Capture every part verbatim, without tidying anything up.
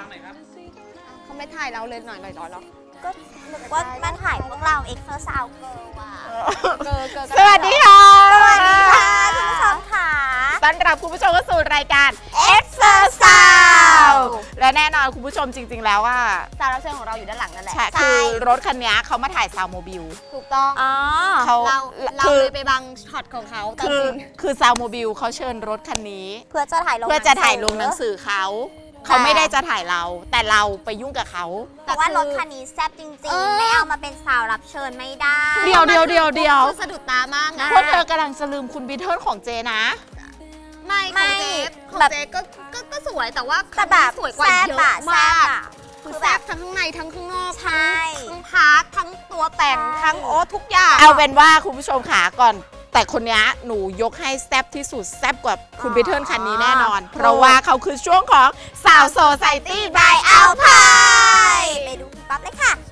หน่อยครับเขาไม่ถ่ายเราเลยหน่อยหน่อยหรอก็นึกว่ามันถ่ายพวกเราเอ็กซ์เซอร์สาวเกิร์ลว่ะเกิร์ลเกิร์ลสวัสดีค่ะสวัสดีค่ะคุณผู้ชมค่ะต้อนรับคุณผู้ชมเข้าสู่รายการเอ็กซ์เซอร์สาวและแน่นอนคุณผู้ชมจริงๆแล้วว่าสาวรับเชิญของเราอยู่ด้านหลังนั่นแหละใช่คือรถคันนี้เขามาถ่ายซาวโมบิลถูกต้องอ๋อเขาเราเราคือเลยไปบังช็อตของเขาแต่คือจริงคือซาวโมบิลเขาเชิญรถคันนี้เพื่อจะถ่ายลงเพื่อจะถ่ายลงหนังสือเขาเขาไม่ได้จะถ่ายเราแต่เราไปยุ่งกับเขาแต่ว่ารถคันนี้แซ่บจริงๆไม่เอามาเป็นสาวรับเชิญไม่ได้เดียวเดียวเดียวเดียวคือสะดุดตามากนะพวกเธอกำลังจะลืมคุณบีเทิลของเจนะไม่ของเจ๊ของเจ๊ก็ก็ก็สวยแต่ว่าแต่แบบสวยกว่าแซ่บเยอะอะแซ่มาบกอะคือแซ่บทั้งข้างในทั้งข้างนอกใช่ทั้งพาร์ททั้งตัวแต่งทั้งโอ้ทุกอย่างเอาเป็นว่าคุณผู้ชมขาก่อน แต่คนนี้หนูยกให้แซ่บที่สุดแซ่บกว่าคุณบีเทิลคันนี้แน่นอน เพราะว่าเขาคือช่วงของสาวโซไซตี้บายอัลพายไปดูคุณป๊อปเลยค่ะ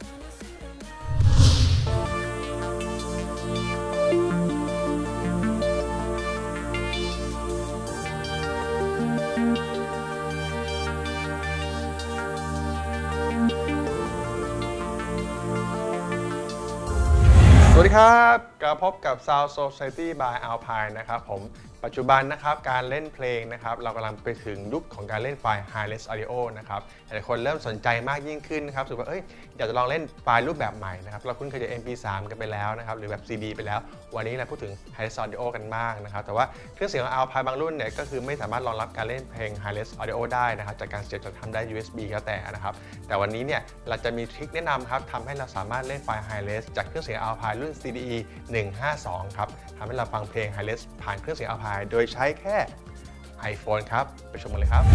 สวัสดีครับกลับพบกับ Sound Society by Alpine นะครับผมปัจจุบันนะครับการเล่นเพลงนะครับเรากำลังไปถึงยุคของการเล่นไฟล์ Hi-res Audio นะครับหลายคนเริ่มสนใจมากยิ่งขึ้นนะครับรู้สึกว่าเอ้ยอยากจะลองเล่นไฟล์รูปแบบใหม่นะครับเราคุ้นเคยจะ เอ็ม พี ทรี กันไปแล้วนะครับหรือแบบ ซี ดี ไปแล้ววันนี้เราพูดถึง Hi-res Audio กันมากนะครับแต่ว่าเครื่องเสียงของ Alpine บางรุ่นเนี่ยก็คือไม่สามารถรองรับการเล่นเพลง Hi-res Audio ได้นะครับจากการเสียบจากทำได้ ยู เอส บี ก็แต่นะครับแต่วันนี้เนี่ยเราจะมีทริคแนะนำครับทำให้เราสามารถเล่นไฟล์ Hi-res จากเครื่องเสียง Alpine รุ่น ซี ดี อี หนึ่งห้าสองครับทำให้เราฟังเพลง Hi-res ผ่านเครื่องเสียง Alpine โดยใช้แค่ iPhone ครับไปชมกันเลยครับ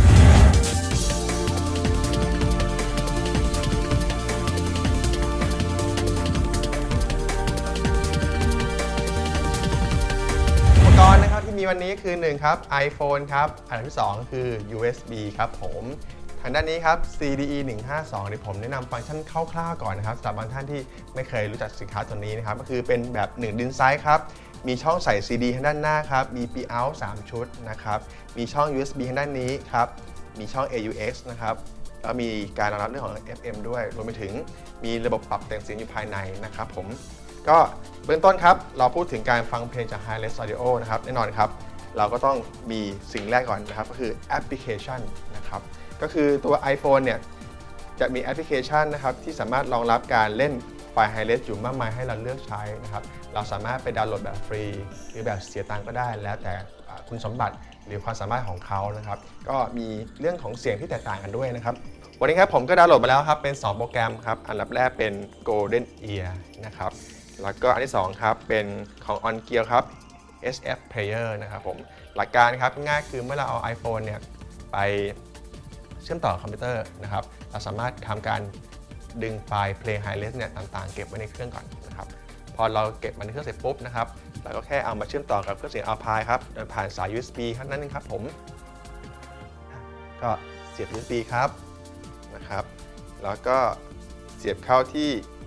อุปกรณ์นะครับที่มีวันนี้คือหนึ่งครับ iPhone ครับอันดับที่สองคือ ยู เอส บี ครับผมทางด้านนี้ครับ ซี ดี อี หนึ่งห้าสองที่ผมแนะนำฟังก์ชันคร่าวๆก่อนนะครับสำหรับบางท่านที่ไม่เคยรู้จักสินค้าตัวนี้นะครับก็คือเป็นแบบหนึ่งดินไซส์ครับมีช่องใส่ ซี ดี ทางด้านหน้าครับมี P out สามชุดนะครับมีช่อง ยู เอส บี ทางด้านนี้ครับมีช่อง เอ ยู เอ็กซ์ นะครับแล้วมีการรองรับเรื่องของ เอฟ เอ็ม ด้วยรวมไปถึงมีระบบปรับแต่งเสียงอยู่ภายในนะครับผมก็เบื้องต้นครับเราพูดถึงการฟังเพลงจาก Hi-res Audio นะครับแน่นอนครับเราก็ต้องมีสิ่งแรกก่อนนะครับก็คือแอปพลิเคชันนะครับก็คือตัว iPhone เนี่ยจะมีแอปพลิเคชันนะครับที่สามารถรองรับการเล่นไฟล์ Hi-res อยู่มากมายให้เราเลือกใช้นะครับเราสามารถไปดาวน์โหลดแบบฟรีหรือแบบเสียตังค์ก็ได้แล้วแต่คุณสมบัติหรือความสามารถของเขานะครับก็มีเรื่องของเสียงที่แตกต่างกันด้วยนะครับวันนี้ครับผมก็ดาวน์โหลดมาแล้วครับเป็นสองโปรแกรมครับอันดับแรกเป็น Golden Ear นะครับแล้วก็อันที่สองครับเป็นของ OnGear ครับ เอส เอฟ Player นะครับผมหลักการครับง่ายคือเมื่อเราเอา iPhone เนี่ยไปเชื่อมต่อคอมพิวเตอร์นะครับเราสามารถทำการดึงไฟล์เพลง Hi-res เนี่ยต่างๆเก็บไว้ในเครื่องก่อนนะครับพอเราเก็บมันในเครื่องเสร็จปุ๊บนะครับเราก็แค่เอามาเชื่อมต่อกับเครื่องเสียง Alpine ครับโดยผ่านสาย ยู เอส บี เท่านั้นเองครับผมก็เสียบ ยู เอส บี ครับนะครับแล้วก็เสียบเข้าที่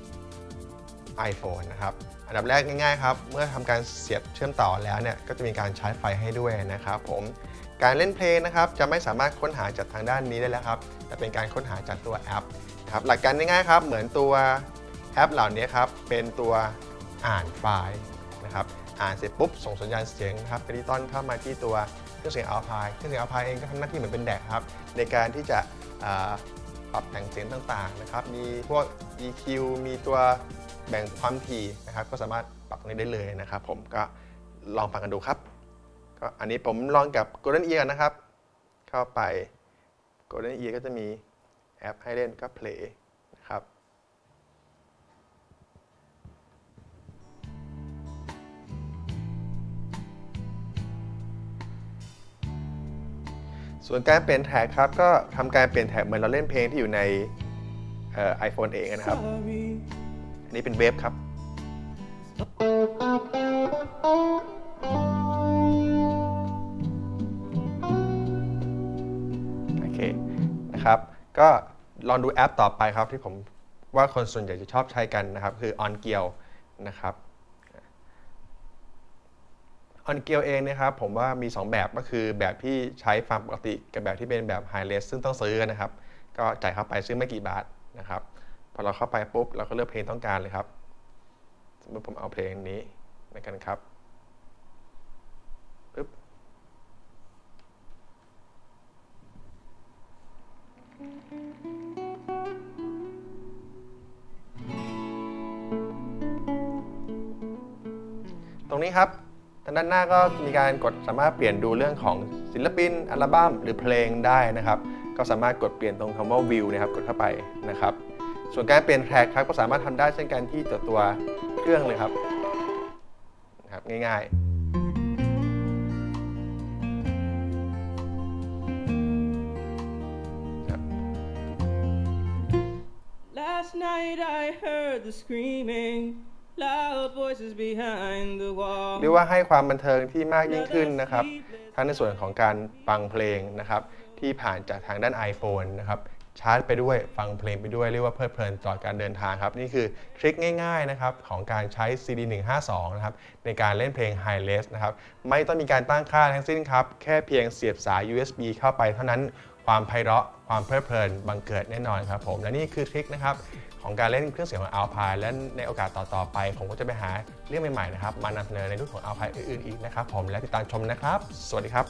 iPhone นะครับอันดับแรกง่ายๆครับเมื่อทำการเสียบเชื่อมต่อแล้วเนี่ยก็จะมีการใช้ไฟให้ด้วยนะครับผมการเล่นเพลงนะครับจะไม่สามารถค้นหาจากทางด้านนี้ได้แล้วครับแต่เป็นการค้นหาจากตัวแอปครับหลักการง่ายๆครับเหมือนตัวแอปเหล่านี้ครับเป็นตัวอ่านไฟล์นะครับอ่านเสร็จปุ๊บส่งสัญญาณเสียงครับดิจิตอลเข้ามาที่ตัวเครื่องเสียง Alpine เครื่องเสียง Alpine เองก็ทำหน้าที่เหมือนเป็นแดกครับในการที่จะปรับแต่งเสียงต่างๆนะครับมีพวก อี คิว มีตัวแบ่งความถี่นะครับก็สามารถปรับตรงนี้ได้เลยนะครับผมก็ลองฟังกันดูครับก็อันนี้ผมลองกับ Golden Ear นะครับเข้าไป Golden Ear ก็จะมีแอปให้เล่นก็ Play นะครับส่วนการเปลี่ยนแท็กครับก็ทำการเปลี่ยนแท็กเหมือนเราเล่นเพลงที่อยู่ในเอ่อ iPhone เองนะครับอันนี้เป็นเวฟครับโอเคนะครับก็ลองดูแอปต่อไปครับที่ผมว่าคนส่วนใหญ่จะชอบใช้กันนะครับคือ OnGear นะครับ OnGear เองนะครับผมว่ามีสองแบบก็คือแบบที่ใช้ฟังปกติกับแบบที่เป็นแบบ Hi-res ซึ่งต้องซื้อนะครับก็จ่ายเข้าไปซึ่งไม่กี่บาทนะครับพอเราเข้าไปปุ๊บเราก็เลือกเพลงต้องการเลยครับสมมติผมเอาเพลงนี้ในกันครับปึ๊บตรงนี้ครับทางด้านหน้าก็มีการกดสามารถเปลี่ยนดูเรื่องของศิลปินอัลบั้มหรือเพลงได้นะครับก็สามารถกดเปลี่ยนตรงคำว่าวิวนะครับกดเข้าไปนะครับส่วนการเปลี่ยนแทร็กครับก็สามารถทำได้เช่นกันที่ตัวเครื่องเลยครับนะครับง่ายๆครับ Last night I heard the screaming, loud voices behind the wall. เรียกว่าให้ความบันเทิงที่มากยิ่งขึ้นนะครับทั้งในส่วนของการฟังเพลงนะครับที่ผ่านจากทางด้าน iPhone นะครับชาร์จไปด้วยฟังเพลงไปด้วยเรียกว่าเพลิดเพลินต่อการเดินทางครับนี่คือทริคง่ายๆนะครับของการใช้ ซี ดี หนึ่งห้าสอง นะครับในการเล่นเพลง High Res นะครับไม่ต้องมีการตั้งค่าทั้งสิ้นครับแค่เพียงเสียบสาย ยู เอส บี เข้าไปเท่านั้นความไพเราะความเพลิดเพลินบังเกิดแน่นอนครับผมและนี่คือทริคนะครับของการเล่นเครื่องเสียงของ Alpine และในโอกาสต่อๆไปผมก็จะไปหาเรื่องใหม่ๆนะครับมานำเสนอในรุ่นของ Alpine อื่นๆอีกนะครับผมและติดตามชมนะครับสวัสดีครับ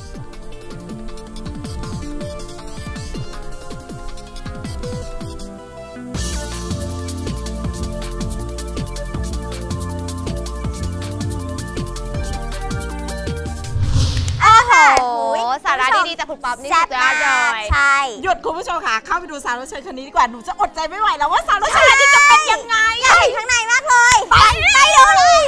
โอ้สาระดีๆจากคุณป๊อปนี่สุดยอดเลยใช่หยุดคุณผู้ชมค่ะเข้าไปดูสาวรับเชิญคนนี้ดีกว่าหนูจะอดใจไม่ไหวแล้วว่าสาวรับเชิญคนนี้จะเป็นยังไงอยากเห็นข้างในมากเลยไปไปดูเลย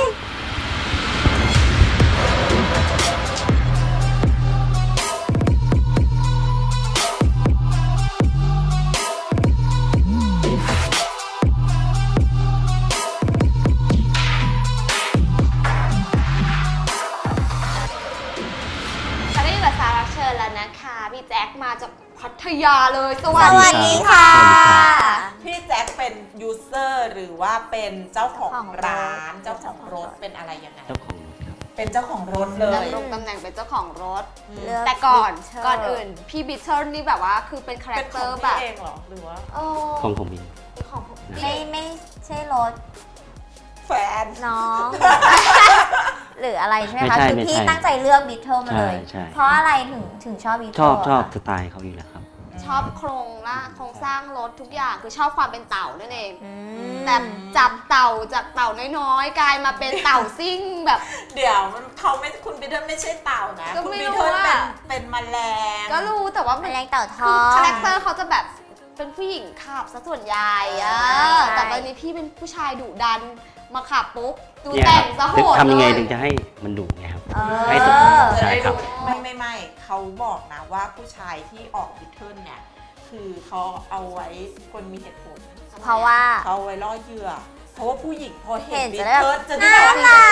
แล้วนะคะพี่แจ็คมาจากพัทยาเลยสวัสวัสดีค่ะพี่แจ็คเป็นยูเซอร์หรือว่าเป็นเจ้าของร้านเจ้าของรถเป็นอะไรยังไงเจ้าของรถครับเป็นเจ้าของรถเลยดำรงตำแหน่งเป็นเจ้าของรถแต่ก่อนก่อนอื่นพี่บิทเทิลนี่แบบว่าคือเป็นคาแรคเตอร์แบบเองเหรอหรือว่าของผมเองของไม่ไม่ใช่รถแฟนน้องหรืออะไรใช่ไหมคะคือพี่ตั้งใจเลือกบิทเทิลมาเลยเพราะอะไรถึงถึงชอบบิทเทิลชอบชอบสไตล์เขาอยู่แล้วครับชอบโครงล่างโครงสร้างรถทุกอย่างคือชอบความเป็นเต่านั่นเองแต่จับเต่าจากเต่าน้อยๆกลายมาเป็นเต่าซิ่งแบบเดี๋ยวเขาไม่คุณบิทเทิลไม่ใช่เต่านะคุณบิทเทิลเป็นเป็นแมลงก็รู้แต่ว่าแมลงเต่าทองคาแรคเตอร์เขาจะแบบเป็นผู้หญิงขับซะส่วนใหญ่อะแต่ตอนนี้พี่เป็นผู้ชายดุดันมาขับปุ๊บดูแต่งซะโหดเลยทำยังไงถึงจะให้มันดุไงครับให้สุดใช่ครับไม่ไม่ไม่เขาบอกนะว่าผู้ชายที่ออกบิทเทิลเนี่ยคือเขาเอาไว้คนมีเหตุผลเพราะว่าเขาไว้ล่อเหยื่อเพราะว่าผู้หญิงพอเห็นบิทเทิลจะได้แบบว่า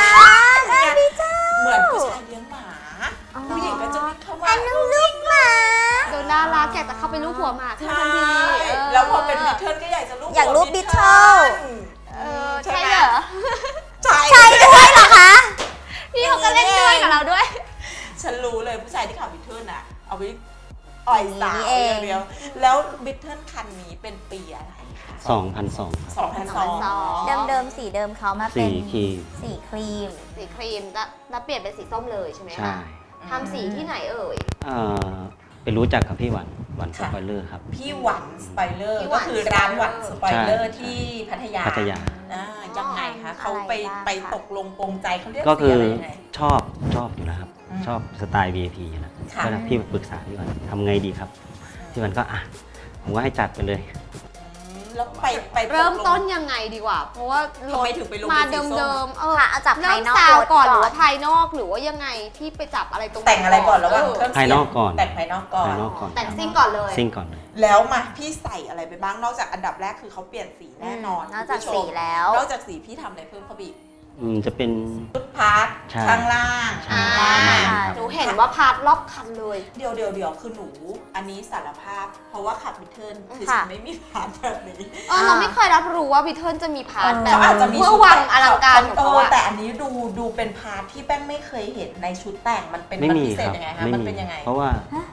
เหมือนผู้ชายเลี้ยงหมาผู้หญิงก็จะวิ่งเข้ามาลูกหมาดูน่ารักแกจะเข้าไปลูกหัวหมาทันทีแล้วพอเป็นบิทเทิลก็อยากจะลูกอยากลูกบิทเทิลใช่เหรอใช่ใช่ด้วยเหรอคะพี่เขาก็เล่นด้วยกับเราด้วยฉันรู้เลยผู้ชายที่ขับบิทเทิลน่ะเอาไปอ่อยสาวอย่างเดียวแล้วบิทเทิลคันนี้เป็นปีอะไรคะสองพันสองสองพันสองเดิมเดิมสีเดิมเขามาเป็นสีครีมสีครีมสีครีมแล้วเปลี่ยนเป็นสีส้มเลยใช่ไหมคะใช่ทำสีที่ไหนเอ่ยไปรู้จักกับพี่หวันหวันสไปเลอร์ครับพี่หวันสไปเลอร์ก็คือร้านหวันสไปเลอร์ที่พัทยาพัทยายังไงคะเขาไปไปตกลงปรงใจเขาเรียกก็คือชอบชอบอยู่แล้วครับชอบสไตล์ วี ไอ พี อยู่แล้วก็พี่ปรึกษาพี่หวันทำไงดีครับพี่หวันก็อ่ะผมก็ให้จัดไปเลยแล้วไปไปเริ่มต้นยังไงดีกว่าเพราะว่ารถมาเดิมๆเออเอาจับภายนอกก่อนหรือว่าภายนอกหรือว่ายังไงพี่ไปจับอะไรตรงแต่งอะไรก่อนแล้วว่าเครื่องภายนอกก่อนแต่งภายนอกก่อนแต่งซิ่งก่อนเลยซิ่งก่อนเลยแล้วมาพี่ใส่อะไรไปบ้างนอกจากอันดับแรกคือเขาเปลี่ยนสีแน่นอนนอกจากสีแล้วนอกจากสีพี่ทำอะไรเพิ่มเข้าไปอีกอืมจะเป็นชุดพาร์ทข้างล่างหนูเห็นว่าพาร์ทรอบคันเลยเดี๋ยวเดี๋ยวเดี๋ยวคือหนูอันนี้สารภาพเพราะว่าขับบิทเทิลคือฉันไม่มีพาร์ทแบบนี้เออเราไม่เคยรับรู้ว่าบิทเทิลจะมีพาร์ทแบบเพื่อวางอลังการของเขาแต่อันนี้ดูดูเป็นพาร์ทที่แป้งไม่เคยเห็นในชุดแต่งมันเป็นพิเศษยังไงคะมันเป็นยังไงเพราะว่า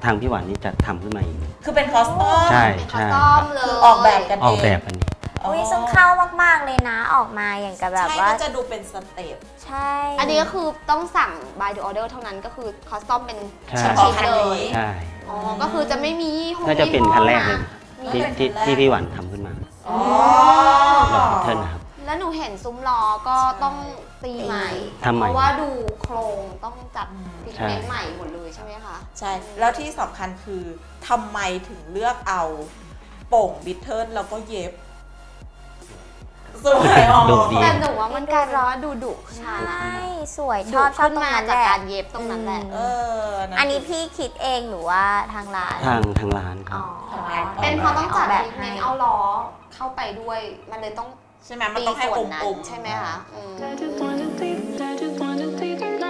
ทางพี่หวานนี่จะทำขึ้นมาอีกคือเป็นคอสตอมใช่เป็นคอใช่สตอมเลยคือออกแบบกันเองออกแบบอันนี้อุ้ยซึ่งเข้ามากๆเลยนะออกมาอย่างกับแบบใช่ว่าก็จะดูเป็นสเต็ปใช่อันนี้ก็คือต้องสั่ง by the order เท่านั้นก็คือคอสตอมเป็นใช่ชิ้นๆเลยใช่อ๋อก็คือจะไม่มียี่ห้อน่าจะเป็นคันแรกเลยมีที่ที่ที่พี่หวานทำขึ้นมาอ๋อหลอดเทิร์นนะครับแล้วหนูเห็นซุ้มล้อก็ต้องตีใหม่ทำใหม่เพราะว่าดูโครงต้องจัดฟิตใช่เมนต์ใหม่หมดเลยใช่ไหมคะใช่ แล้วที่สำคัญคือทำไมถึงเลือกเอาโป่งบิทเทิลแล้วก็เย็บสวยออกดูดีแต่หนูว่ามันกลายเป็นว่าดูดุขึ้นใช่มานะสวยชดุอบชอบขึ้นตรงมานั้นจากแหละการเย็บตรงนั้นแหละเออนะอันนี้พี่คิดเองหรือว่าทางร้านทางทางร้านคอ๋รัอบเป็นเพราะต้องจัดแบบฟิตเมให้นต์เอาล้อเข้าไปด้วย มันเลยต้องใช่ไหมมันต้องให้ตีอส่วนงนั้นค์ใช่ไหมคะอืม I just wanna take, I just wanna take